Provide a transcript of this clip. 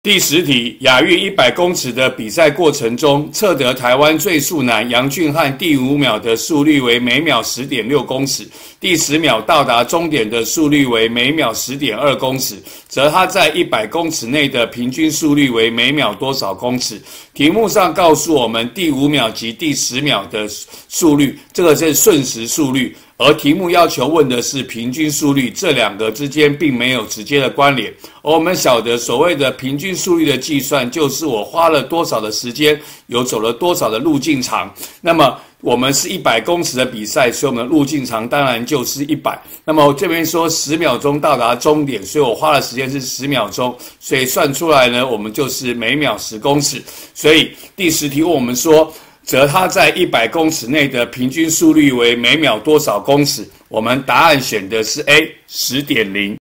第10题，亚运100公尺的比赛过程中，测得台湾最速男杨俊翰第5秒的速率为每秒 10.6 公尺，第10秒到达终点的速率为每秒 10.2 公尺，则他在100公尺内的平均速率为每秒多少公尺？题目上告诉我们第5秒及第10秒的速率，这个是瞬时速率。而题目要求问的是平均速率，这两个之间并没有直接的关联。而我们晓得所谓的平均速率的计算，就是我花了多少的时间，有走了多少的路径长。那么我们是100公尺的比赛，所以我们的路径长当然就是100。那么我这边说10秒钟到达终点，所以我花的时间是10秒钟，所以算出来呢，我们就是每秒10公尺。所以第10题问我们说，则它在100公尺内的平均速率为每秒多少公尺？我们答案选的是 A 10.0。